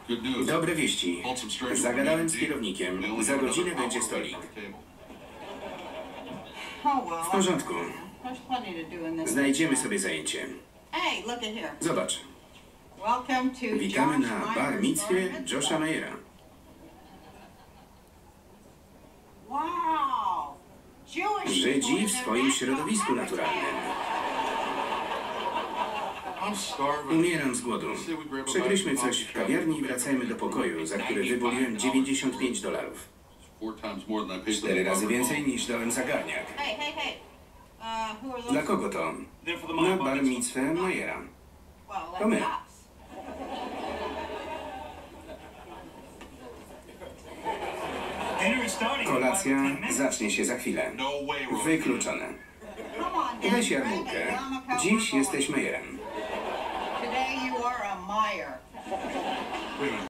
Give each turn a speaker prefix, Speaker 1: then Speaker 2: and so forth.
Speaker 1: Dobre wieści. Zagadałem z kierownikiem. Za godzinę będzie stolik. W porządku. Znajdziemy sobie zajęcie. Zobacz. Witamy na bar micwie Josha Mayera. Żydzi w swoim środowisku naturalnym. Umieram z głodu. Przegryźmy coś w kawiarni i wracajmy do pokoju, za który wywoliłem $95. 4 razy więcej niż dałem za garniak. Dla kogo to? Na bar micwę Mayera. To my. Kolacja zacznie się za chwilę. Wykluczone. Weź jarmułkę. Dziś jesteś Mayerem.